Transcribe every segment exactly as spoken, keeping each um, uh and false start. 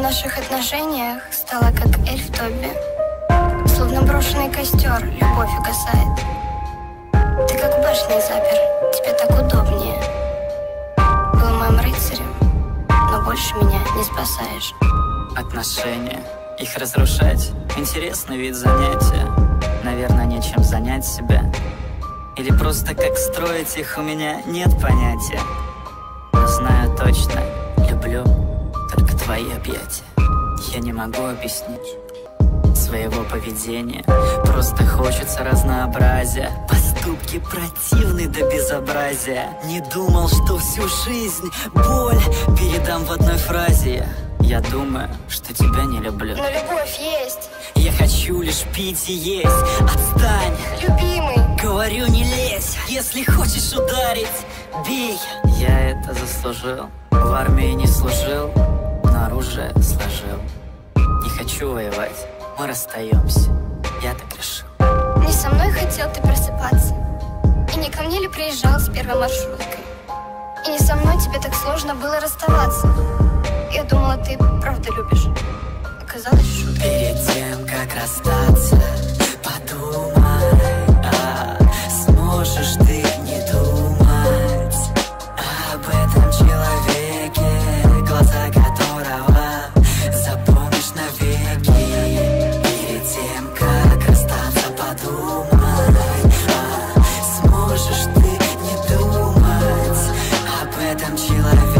наших отношениях стала как эльф Тоби. Словно брошенный костер, любовь угасает. Ты как в башне запер, тебе так удобнее. Был моим рыцарем, но больше меня не спасаешь. Отношения, их разрушать — интересный вид занятия. Наверное, нечем занять себя. Или просто как строить их у меня нет понятия. Но знаю точно, люблю только твои объятия. Я не могу объяснить своего поведения, просто хочется разнообразия. Поступки противны до безобразия. Не думал, что всю жизнь боль передам в одной фразе. Я думаю, что тебя не люблю, но любовь есть. Я хочу лишь пить и есть. Отстань, любимый, говорю, не лезь. Если хочешь ударить, бей. Я это заслужил, в армии не служил, но оружие сложил. Не хочу воевать, мы расстаемся, я так решил. Не со мной хотел ты просыпаться, и не ко мне ли приезжал с первой маршруткой? И не со мной тебе так сложно было расставаться. Я думала, ты правда любишь. Оказалось, шутка. Перед тем, как расстаться, подумай, а сможешь ты не думать об этом человеке, глаза которого запомнишь навеки. Перед тем, как расстаться, подумай, а сможешь ты не думать об этом человеке.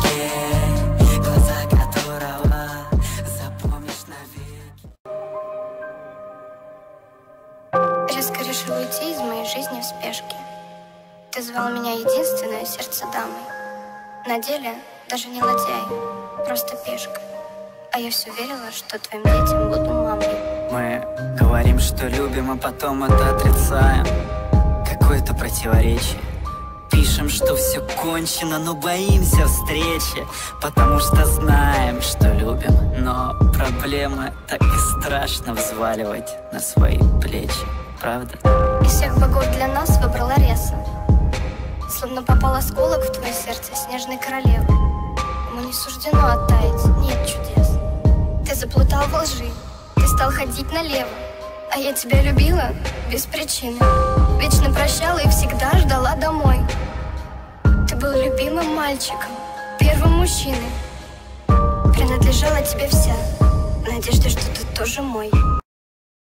Резко решил уйти из моей жизни в спешке. Ты звал меня единственное сердце дамой. На деле даже не лодяй, просто пешка. А я все верила, что твоим детям буду мамой. Мы говорим, что любим, а потом это отрицаем. Какое-то противоречие. Пишем, что все кончено, но боимся встречи, потому что знаем, что любим. Но проблемы так и страшно взваливать на свои плечи, правда? Из всех богов для нас выбрала Реса. Словно попал осколок в твое сердце снежной королевы. Ему не суждено оттаять, нет чудес. Ты заплутал во лжи, ты стал ходить налево. А я тебя любила без причины, вечно прощала и всегда ждала домой. Ты был любимым мальчиком, первым мужчиной. Принадлежала тебе вся, в надежде, что ты тоже мой.